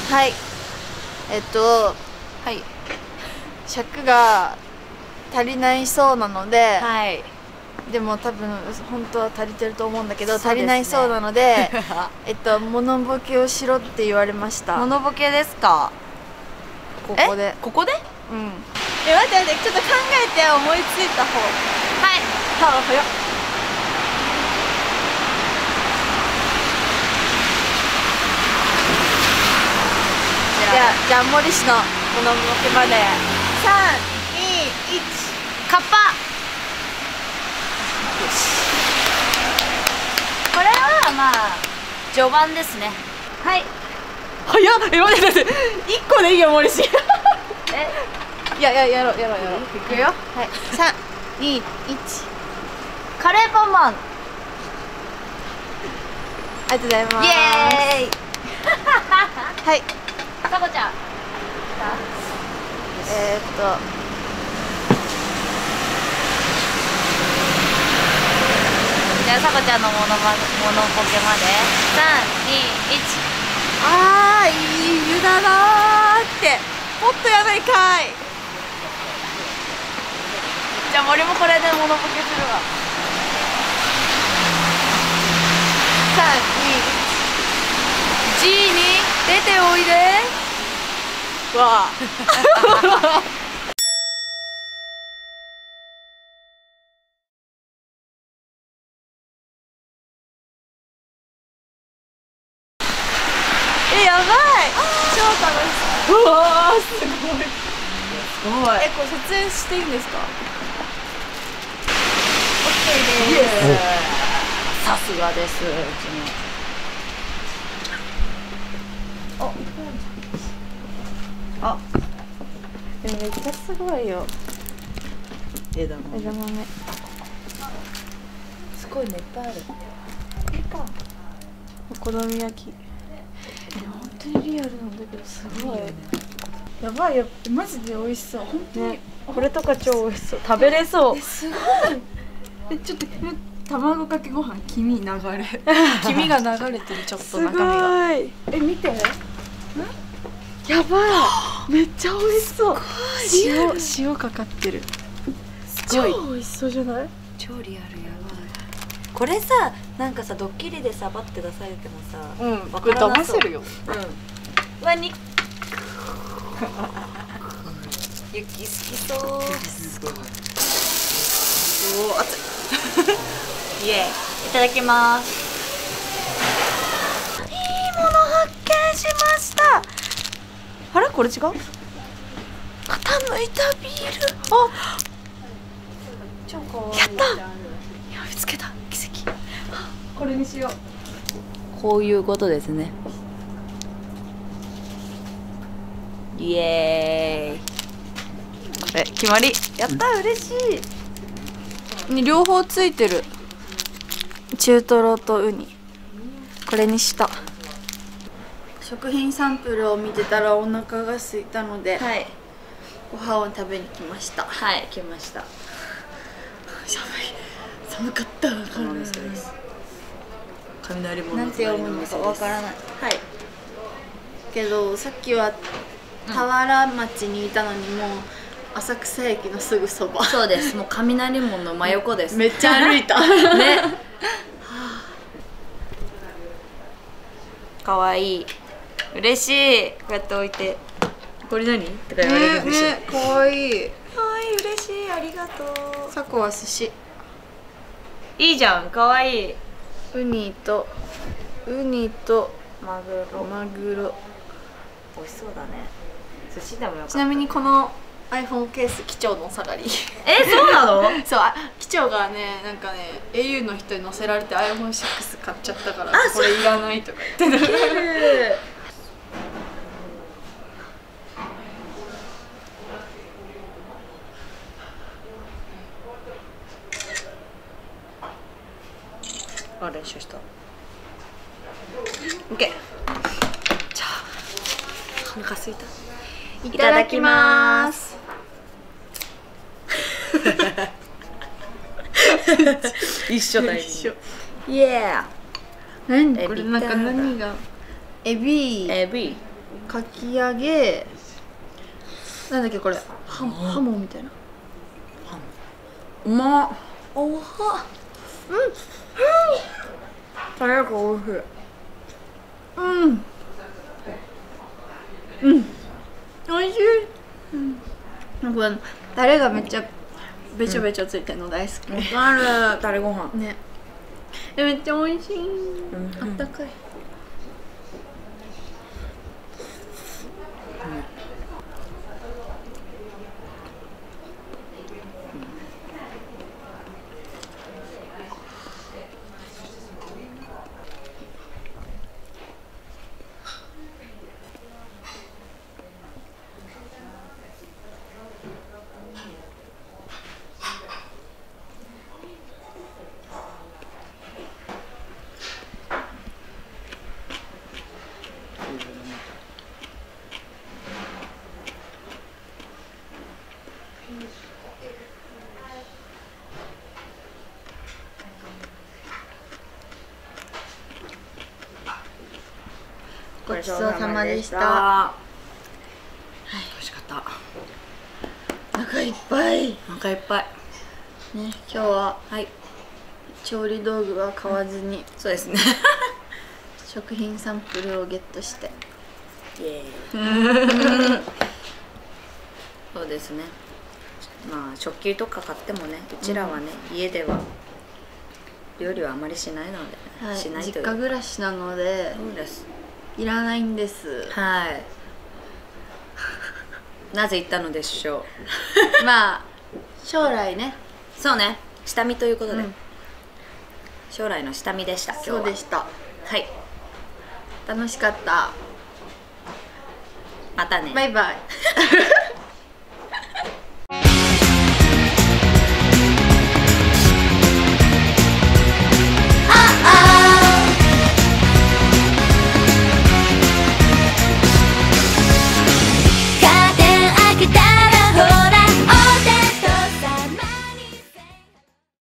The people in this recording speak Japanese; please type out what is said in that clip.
はい。 はい。 尺が足りないそうなので、 はい。 でも多分本当は足りてると思うんだけど、 そうですね足りないそうなのでモノボケをしろって言われました。 モノボケですか？ ここで。 ここで？ うん。待って待って、ちょっと考えて思いついた方。 はい。 早っ。じゃあ森氏のモノボケまで3、2、1。 カッパ。これはまあ序盤ですね。はい。 早っ。待って待って、1個でいいよ森氏。やろう。いくよ。はい。3、2、1。 カレーパンマン。 ありがとうございます。 イエーイ。 はい。 さこちゃん。じゃあさこちゃんのモノボケまで3、2、1。 あー、いい湯だなーって。もっとやばいかい。 じゃあ森もこれでモノボケするわ。 3、2、1。G に出ておいで。わあ。やばい。超楽しそう。うわー、すごい。 すごい。 これ撮影していいんですか？ OK です。さすがです。うちの。 あ、めっちゃすごいよ。 枝豆。すごいね、いっぱいある。 お好み焼き。本当にリアルなんだけど、すごい。やばいよ、マジで美味しそう。本当に。これとか超美味しそう。食べれそう。すごい。ちょっと卵かけご飯、黄身が流れてる、ちょっと中身が。すごい。見て。やばい。めっちゃ美味しそう。塩かかってる。超美味しそうじゃない？ 超リアル。やばい。これさ、なんかさ、ドッキリでさバって出されてもさ、 これ騙せるよ。 に雪好きそう。おお、熱い。イエーイ。いただきます。いいもの発見しました。 あれ、これ違う？ 傾いたビール。 あ、 超かわいい。 やった。見つけた。奇跡。これにしよう。 こういうことですね。イエーイ。 これ決まり。やった、嬉しい。両方ついてる。中トロとウニ。これにした。食品サンプルを見てたらお腹が空いたので、 はい、 ご飯を食べに来ました。 はい、来ました。 寒かった。雷門の隣のお店です。なんて読むのかわからない。はい。けどさっきは田原町にいたのに、もう浅草駅のすぐそば。 そうです。もう雷門の真横です。 めっちゃ歩いた。 ね。可愛い。嬉しい。こうやって置いて。これ何？とか言われるんでしょ。 可愛い。 可愛い、嬉しい。ありがとう。 さこは寿司。 いいじゃん。可愛い。 ウニとマグロ。 美味しそうだね。寿司でもよかった。 ちなみにこの iPhone ケース機長のお下がり。 そうなの？ そう、機長がね、なんかね au の人に乗せられて iPhone6 買っちゃったから、これいらないとか言ってた。 練習した。 オッケー。じゃあお腹すいた。いただきます。 一緒だよ。 イエー。何これ、なんか何がエビ。 かき揚げ、なんだっけこれ、ハモみたいな。 うまっ。 おは、タレがおいしい。おいしい。なんかタレがめっちゃべちょべちょついてるの大好き。 あるタレご飯ね。めっちゃおいしい。あったかい。ごちそうさまでした。 はい、美味しかった。 お腹いっぱい。 お腹いっぱい。 ね、今日ははい。 調理道具は買わずに、 そうですね。 食品サンプルをゲットして。 イエーイ。そうですね。まあ食器とか買ってもね、うちらはね、家では料理はあまりしないので、 はい、 しないという。 実家暮らしなので、 そうです。 いらないんです。 はい。なぜ言ったのでしょう。まあ将来ね。 そうね。下見ということで。将来の下見でした。今日は。 そうでした。 はい。 楽しかった。 またね。 バイバイ。